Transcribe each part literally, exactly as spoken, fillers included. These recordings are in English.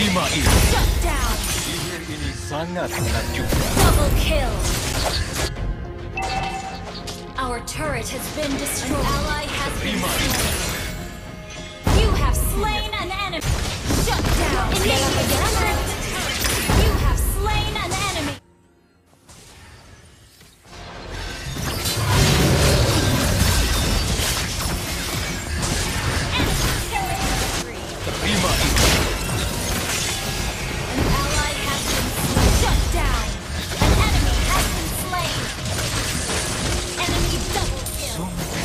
Terima ini. Shut down. Sihir ini sangat menakjubkan. Double kill. Our turret has been destroyed. An ally has been Terima ini. destroyed. You have slain an enemy. Shut down. Initiate. You have slain an enemy. Terima ini. An ally has been slain. Shut down. An enemy has been slain. Enemy double kill.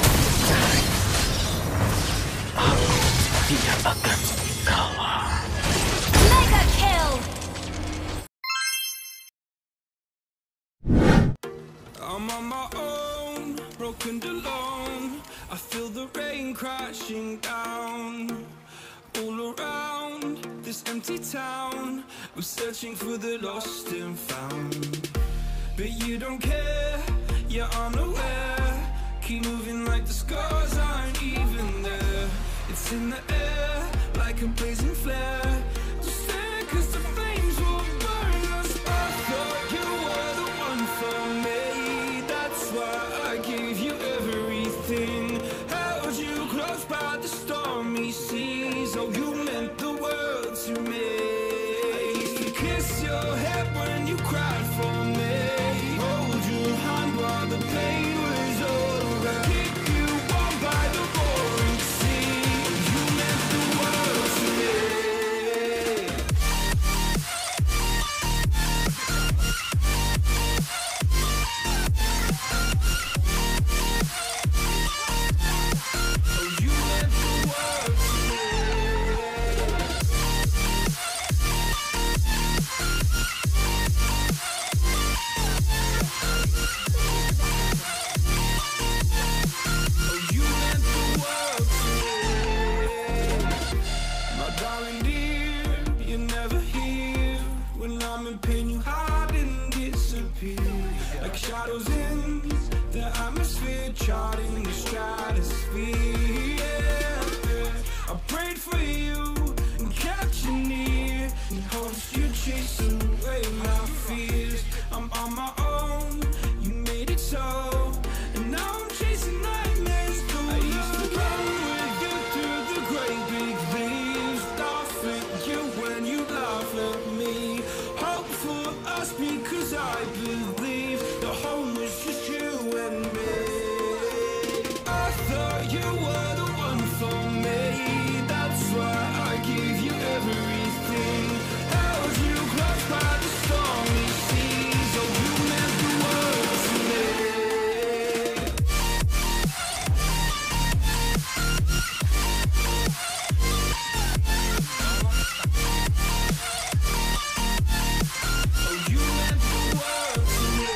Aku tidak akan kalah. Mega kill. I'm on my own, broken alone. I feel the rain crashing down. All around this empty town, we're searching for the lost and found. But you don't care, you're unaware. Keep moving like the scars aren't even there. It's in the air, like a blazing flare. Just stare, cause the flames will burn us. I thought you were the one for me. That's why I gave you everything. Held you close by the stormy seas. Oh, you meant the world to me. I used to kiss your head when you cried for me. Hold your hand while the pain was over. Keep you warm by the roaring sea. You meant the world to me. Oh, you meant the world to me. Oh, you meant the world to me. My darling dear, you're never here. When I'm in pain, you hide and disappear. Like shadows in the atmosphere, charting the stratosphere. Yeah. I prayed for you and kept you near, in hopes you'd chase away my fears. I'm on my own, you made it so, and now I'm chasing nightmares through. I used to run with you through the great big leaves, laugh at you when you laugh at me. Hope for us because I believe the home was just you and me. I thought you were the one for me. That's why I gave you everything. Held you close by the stormy seas. Oh, you meant the world to me. Oh, you meant the world to me.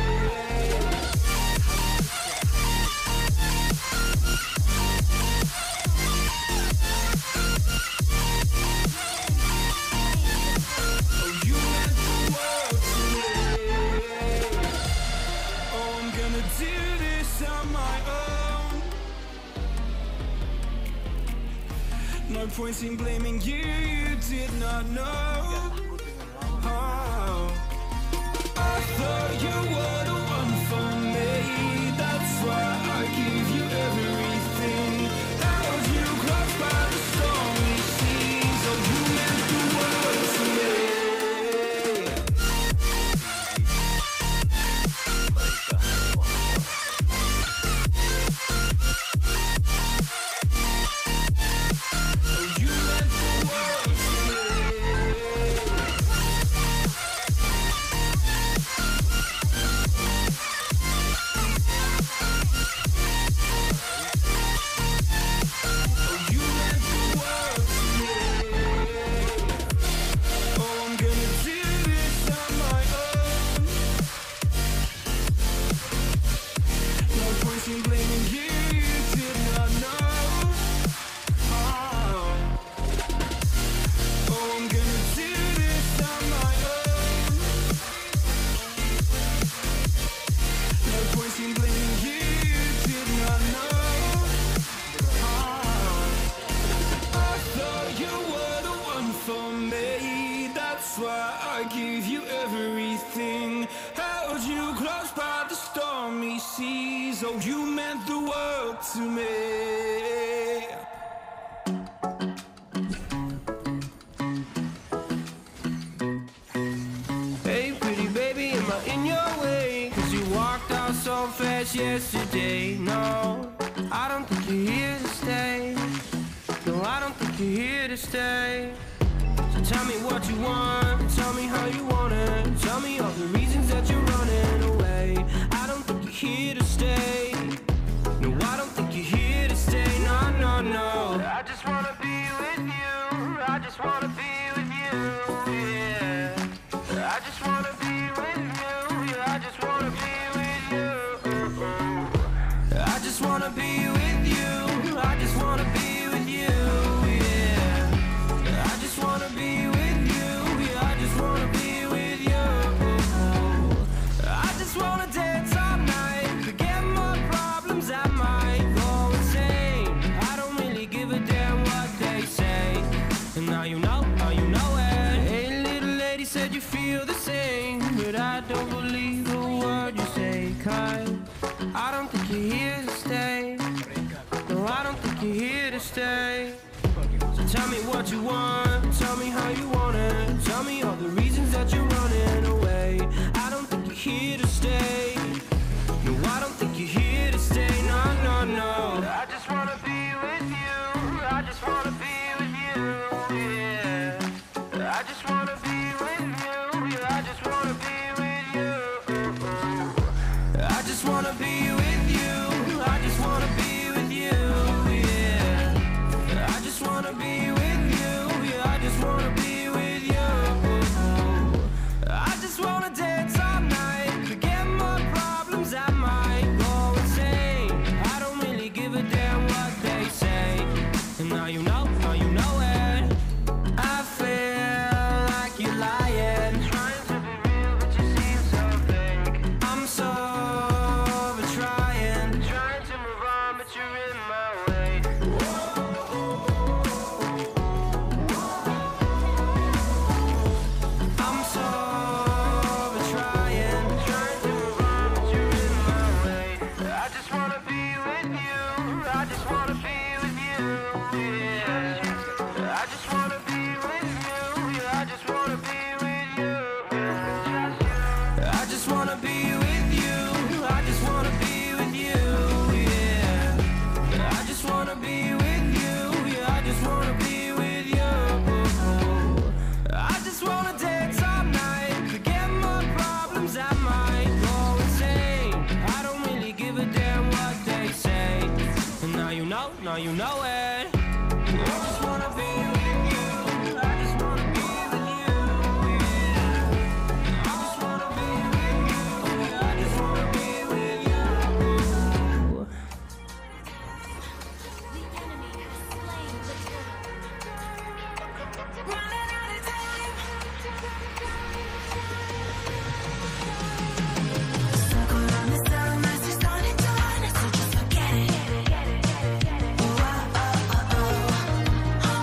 Oh, you meant the world to me. Oh, I'm gonna do this on my own. No point in blaming you, you did not know. Oh, I thought you were the one for me. That's why I gave you everything. Held you close by the stormy seas. Oh, you meant the world to me. Oh, you meant the world to me. days, oh, you meant the world to me. Hey, pretty baby, am I in your way? Cause you walked out so fast yesterday. No, I don't think you're here to stay. No, I don't think you're here to stay. So tell me what you want, tell me how you want it. Tell me all the reasons that you're running away. I don't think you're here to stay. No, I don't think you're here to stay. No, no, no. I just wanna be with you. I just wanna be with you, yeah. I just wanna be with you. Yeah, I just wanna be with you. I just wanna be with you. I just wanna be with you, yeah. I just wanna be with you. Yeah, I just wanna be with you. I just wanna dance all night, forget my problems, I might go insane. I don't really give a damn what they say. And now you know, now you know it. Hey, little lady said you feel the same, but I don't believe a word you say. Cause I don't think you're here to stay. No, I don't think you're here to stay. So tell me what you want, tell me how you want it. Tell me all the reasons that you're running away. I don't think you're here to stay. No, I don't think you're here to stay. No, no, no. I just wanna be with you. I just wanna be with you, yeah. I just wanna be with you. Yeah, I just wanna be with you. I just wanna be with you. I just wanna be with you, yeah. I just wanna be with you. Yeah, I just wanna be with you. I just wanna dance all night, forget my problems, I might go insane. I don't really give a damn what they say. And now you know, now you know it. I feel like you're lying, trying to be real, but you seem so fake. I'm so over trying, trying to move on, but you're in my way. I'm so over trying, trying to move on, but you're in my way. I just wanna be with you. I just wanna be with you, yeah. I just wanna be with you. Yeah, I just wanna be with you. I just wanna be with you. I just wanna be with you, yeah. I just wanna be with you. Yeah, I just wanna be with you. I just wanna dance all night, forget my problems, I might go insane. I don't really give a damn what they say. And now you know, now you know it. I just wanna be with you. I just wanna be with you, yeah. I just wanna be with you. Yeah, I just wanna be with you. The enemy has slain the turtle. Running out of time. Circle around the cell, message on and done, so just forget it. Oh, oh, oh, oh.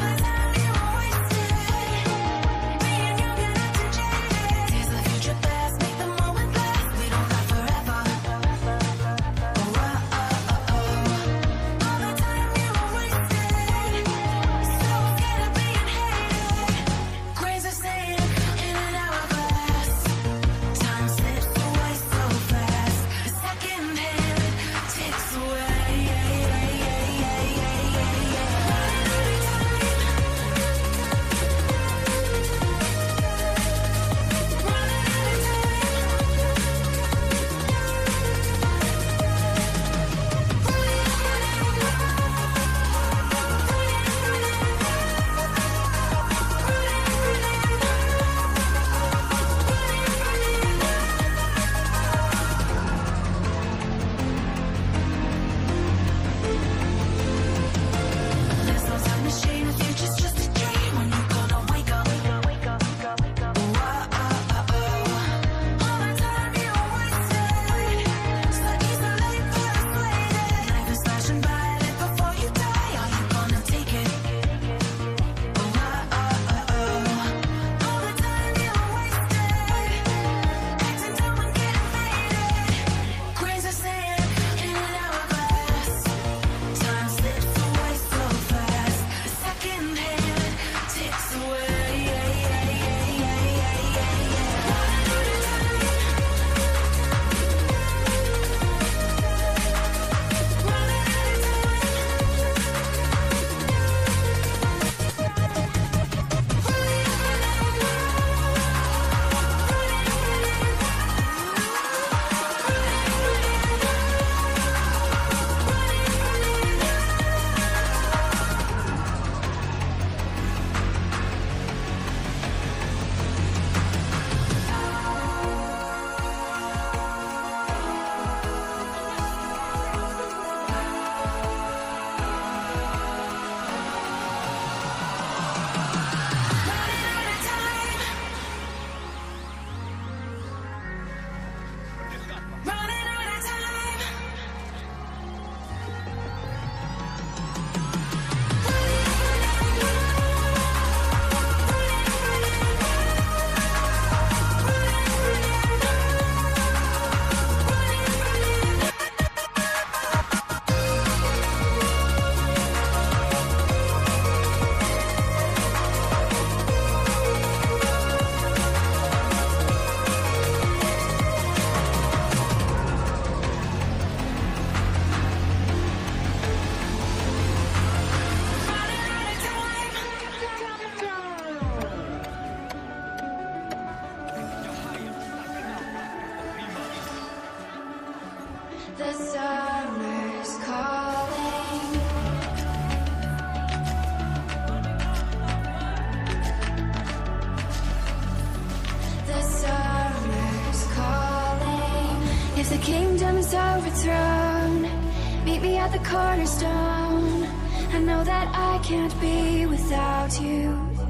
throne. Meet me at the cornerstone. I know that I can't be without you.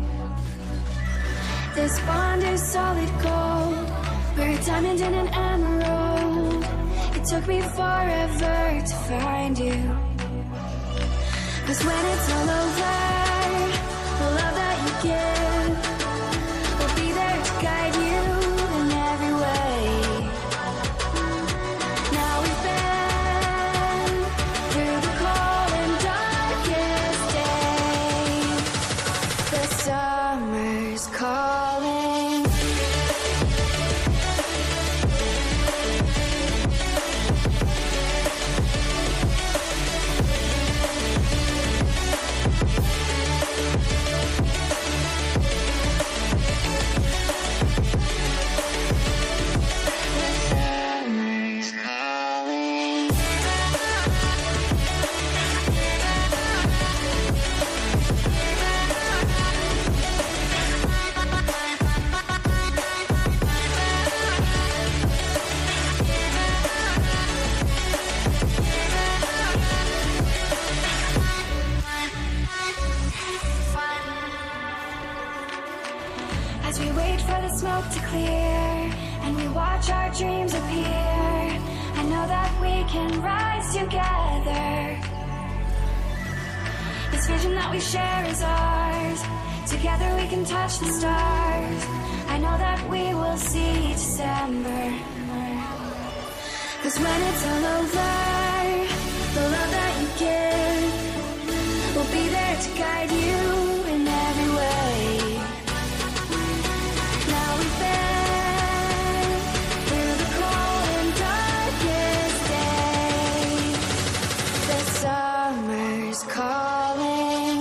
This bond is solid gold. We're a diamond and an emerald. It took me forever to find you. 'Cause when it's all over, the love that you give will be there to guide you in every way. Now we've been through the cold and darkest days. The summer's calling. As we wait for the smoke to clear and we watch our dreams appear, I know that we can rise together. This vision that we share is ours. Together we can touch the stars. I know that we will see December. 'Cause when it's all over, the love that you give will be there to guide you in every way. Now we've been through the cold and darkest days. The summer's calling.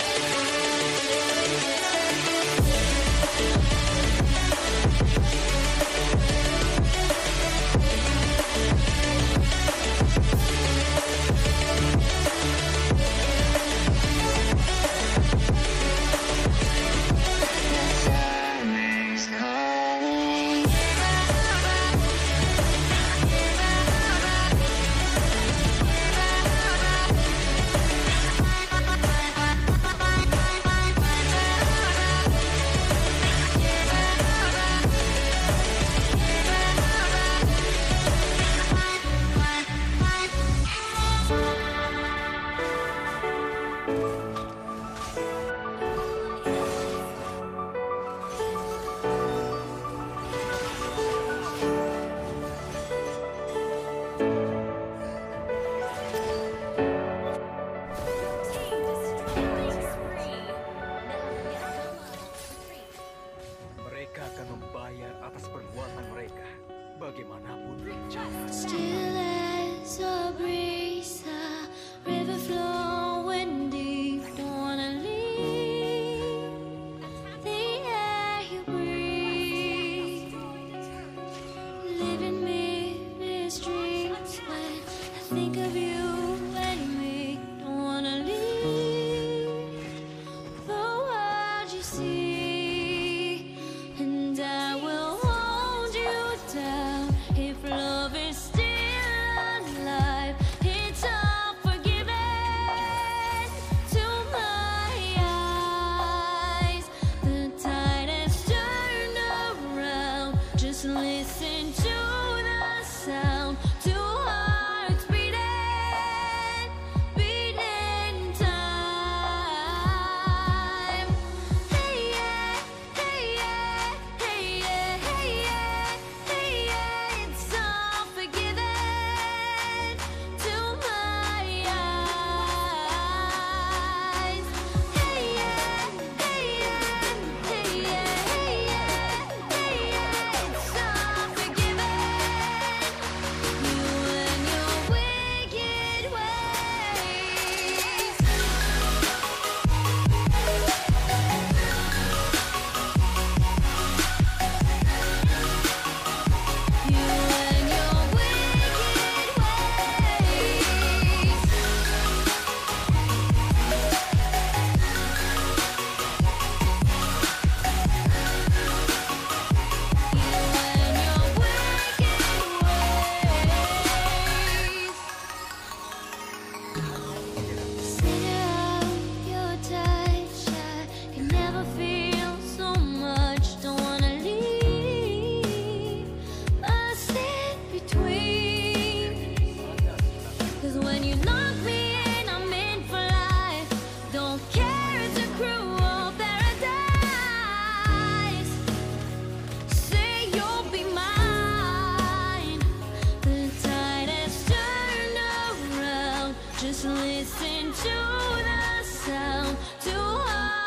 you lock me in, I'm in for life. Don't care, it's a cruel paradise. Say you'll be mine. The tide has turned around. Just listen to the sound. To